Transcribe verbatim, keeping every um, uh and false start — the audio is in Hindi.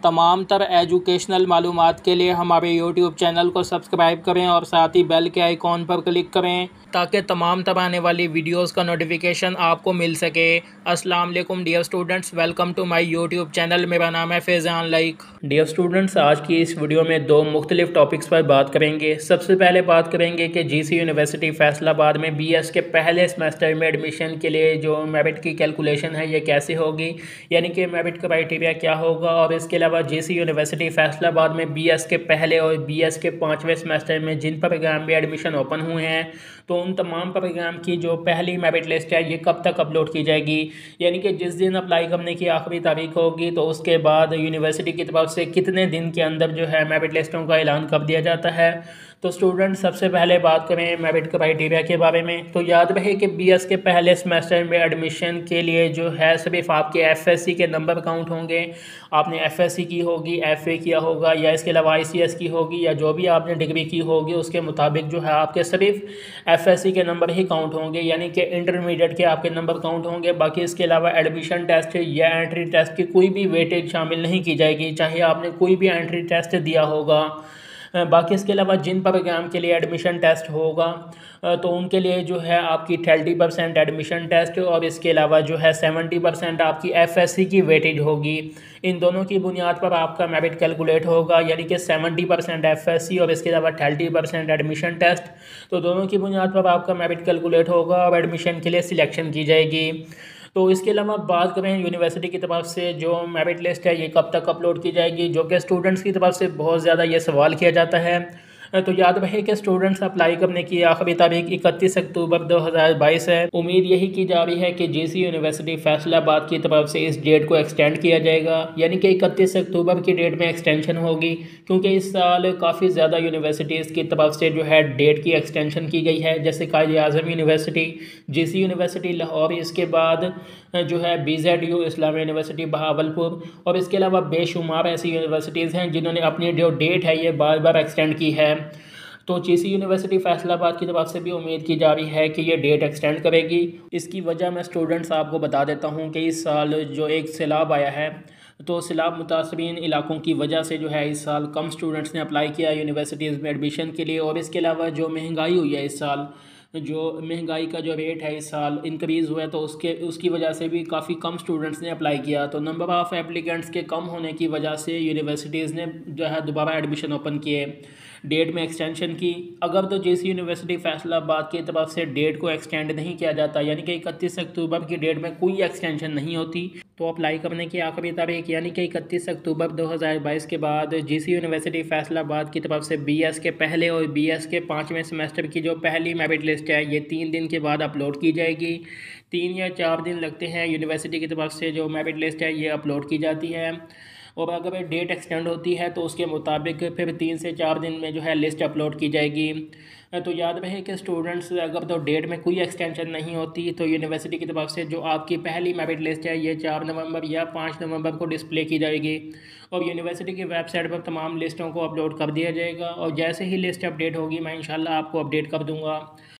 तमाम तर एजुकेशनल मालूमात के लिए हमारे यूट्यूब चैनल को सब्सक्राइब करें और साथ ही बेल के आइकॉन पर क्लिक करें ताकि तमाम तर आने वाली वीडियोस का नोटिफिकेशन आपको मिल सके। अस्सलाम वालेकुम dear students, welcome to my YouTube channel. मेरा नाम है फैज़ान लाइक। डियर स्टूडेंट्स, आज की इस वीडियो में दो मुख्तलिफ टॉपिक्स पर बात करेंगे। सबसे पहले बात करेंगे कि जीसी यूनिवर्सिटी फैसलाबाद में बीएस के पहले सेमेस्टर में एडमिशन के लिए जो मेरिट की कैलकुलेशन है ये कैसे होगी, यानी कि मेरिट क्राइटेरिया क्या होगा। और इसके अलावा जीसी यूनिवर्सिटी फैसलाबाद में बीएस के पहले और बीएस के पाँचवें सेमेस्टर में जिन प्रोग्राम में एडमिशन ओपन हुए हैं तो उन तमाम प्रोग्राम की जो पहली मेरिट लिस्ट है ये कब तक अपलोड की जाएगी, यानी कि जिस दिन अप्लाई करने की आखिरी तारीख होगी तो उसके बाद यूनिवर्सिटी की तरफ से कितने दिन के अंदर जो है मेरिट लिस्टों का ऐलान कर दिया जाता है। तो स्टूडेंट, सबसे पहले बात करें मेरिट क्राइटेरिया के बारे में। तो याद रहे कि बीएस के पहले सेमेस्टर में एडमिशन के लिए जो है सिर्फ आपके एफएससी के नंबर काउंट होंगे। आपने एफएससी की होगी, एफए किया होगा, या इसके अलावा आईसीएस की होगी, या जो भी आपने डिग्री की होगी उसके मुताबिक जो है आपके सिर्फ एफएससी के नंबर ही काउंट होंगे, यानी कि इंटरमीडिएट के आपके नंबर काउंट होंगे। बाकी इसके अलावा एडमिशन टेस्ट या एंट्री टेस्ट की कोई भी वेटेज शामिल नहीं की जाएगी, चाहे आपने कोई भी एंट्री टेस्ट दिया होगा। बाकी इसके अलावा जिन प्रोग्राम के लिए एडमिशन टेस्ट होगा तो उनके लिए जो है आपकी थर्टी परसेंट एडमिशन टेस्ट और इसके अलावा जो है सेवेंटी परसेंट आपकी एफएससी की वेटेज होगी। इन दोनों की बुनियाद पर आपका मेरिट कैलकुलेट होगा, यानी कि सेवेंटी परसेंट एफएससी और इसके अलावा थर्टी परसेंट एडमिशन टेस्ट। तो दोनों की बुनियाद पर आपका मेरिट कैलकुलेट होगा और एडमिशन के लिए सिलेक्शन की जाएगी। तो इसके अलावा बात करें यूनिवर्सिटी की तरफ से जो मेरिट लिस्ट है ये कब तक अपलोड की जाएगी, जो कि स्टूडेंट्स की तरफ से बहुत ज़्यादा ये सवाल किया जाता है। तो याद रहे कि स्टूडेंट्स अप्लाई करने की आखिरी तारीख इकतीस अक्टूबर दो हज़ार बाईस है। उम्मीद यही की जा रही है कि जीसी यूनिवर्सिटी फैसलाबाद की तरफ से इस डेट को एक्सटेंड किया जाएगा, यानी कि इकतीस अक्टूबर की डेट में एक्सटेंशन होगी, क्योंकि इस साल काफ़ी ज़्यादा यूनिवर्सिटीज़ की तरफ से जो है डेट की एक्सटेंशन की गई है, जैसे Quaid Azam university, GC university Lahore, इसके बाद जो है बीजेडयू इस्लामी यूनिवर्सिटी बहावलपुर, और इसके अलावा बेशुमार ऐसी यूनिवर्सिटीज़ हैं जिन्होंने अपनी जो डेट है ये बार बार एक्सटेंड की है। तो जीसी यूनिवर्सिटी फैसलाबाद की तरफ से भी उम्मीद की जा रही है कि ये डेट एक्सटेंड करेगी। इसकी वजह मैं स्टूडेंट्स आपको बता देता हूँ कि इस साल जो एक सैलाब आया है तो सैलाब मुतासरीन इलाकों की वजह से जो है इस साल कम स्टूडेंट्स ने अप्लाई किया यूनिवर्सिटीज़ में एडमिशन के लिए। और इसके अलावा जो महंगाई हुई है इस साल, जो महंगाई का जो रेट है इस साल इंक्रीज़ हुआ है, तो उसके उसकी वजह से भी काफ़ी कम स्टूडेंट्स ने अप्लाई किया। तो नंबर ऑफ़ एप्लीकेंट्स के कम होने की वजह से यूनिवर्सिटीज़ ने जो है दोबारा एडमिशन ओपन किए, डेट में एक्सटेंशन की। अगर तो जीसी यूनिवर्सिटी फैसलाबाद की तरफ से डेट को एक्सटेंड नहीं किया जाता, यानी कि इकतीस अक्टूबर की डेट में कोई एक्सटेंशन नहीं होती, तो अप्लाई करने की आखिरी तारीख यानी कि इकतीस अक्टूबर दो हज़ार बाईस के बाद जीसी यूनिवर्सिटी फैसलाबाद की तरफ से बीएस के पहले और बीएस के पाँचवें सेमेस्टर की जो पहली मेरिट लिस्ट है ये तीन दिन के बाद अपलोड की जाएगी। तीन या चार दिन लगते हैं यूनिवर्सिटी की तरफ से जो मेरिट लिस्ट है ये अपलोड की जाती है, और अगर डेट एक्सटेंड होती है तो उसके मुताबिक फिर तीन से चार दिन में जो है लिस्ट अपलोड की जाएगी। तो याद रहे कि स्टूडेंट्स अगर तो डेट में कोई एक्सटेंशन नहीं होती तो यूनिवर्सिटी की तरफ से जो आपकी पहली मेरिट लिस्ट है ये चार नवंबर या पाँच नवंबर को डिस्प्ले की जाएगी और यूनिवर्सिटी की वेबसाइट पर तमाम लिस्टों को अपलोड कर दिया जाएगा। और जैसे ही लिस्ट अपडेट होगी मैं इंशाल्लाह आपको अपडेट कर दूँगा।